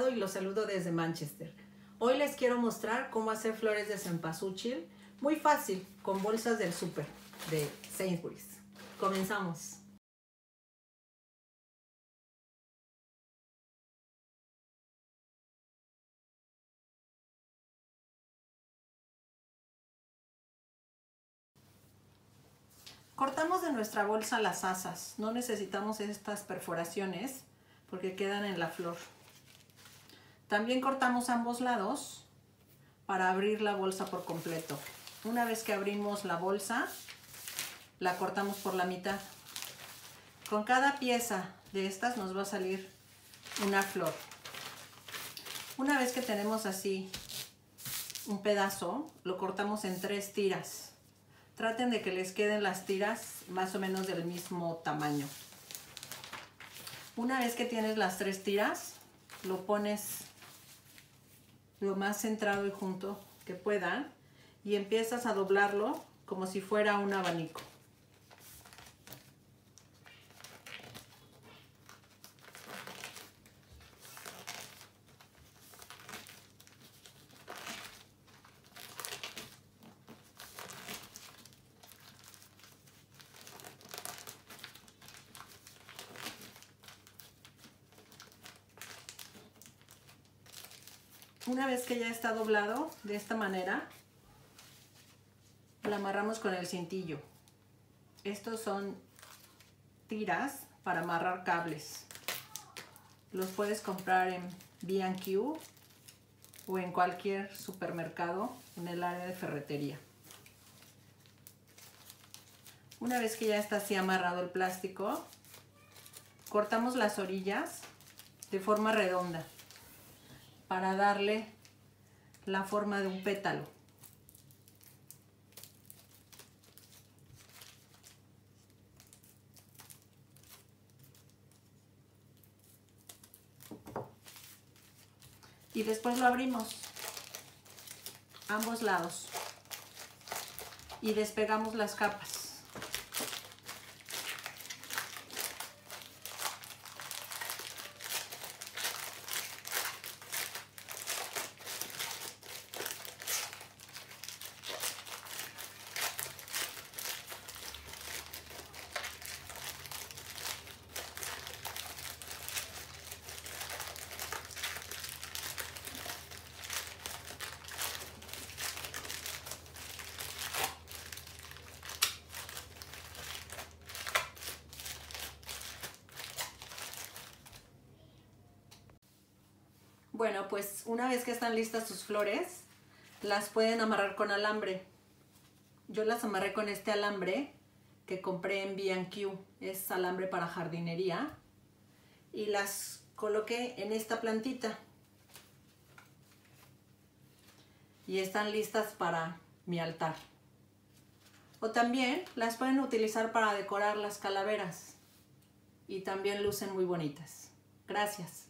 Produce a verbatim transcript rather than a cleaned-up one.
Mercado y los saludo desde Manchester. Hoy les quiero mostrar cómo hacer flores de cempasúchil, muy fácil, con bolsas del súper de Sainsbury's. Comenzamos. Cortamos de nuestra bolsa las asas, no necesitamos estas perforaciones porque quedan en la flor. También cortamos ambos lados para abrir la bolsa por completo. Una vez que abrimos la bolsa, la cortamos por la mitad. Con cada pieza de estas nos va a salir una flor. Una vez que tenemos así un pedazo, lo cortamos en tres tiras. Traten de que les queden las tiras más o menos del mismo tamaño. Una vez que tienes las tres tiras, lo pones lo más centrado y junto que puedan y empiezas a doblarlo como si fuera un abanico. Una vez que ya está doblado de esta manera, lo amarramos con el cintillo. Estos son tiras para amarrar cables. Los puedes comprar en B and Q o en cualquier supermercado en el área de ferretería. Una vez que ya está así amarrado el plástico, cortamos las orillas de forma redonda para darle la forma de un pétalo. Y después lo abrimos ambos lados y despegamos las capas. Bueno, pues una vez que están listas sus flores, las pueden amarrar con alambre. Yo las amarré con este alambre que compré en B and Q, es alambre para jardinería, y las coloqué en esta plantita. Y están listas para mi altar. O también las pueden utilizar para decorar las calaveras y también lucen muy bonitas. Gracias.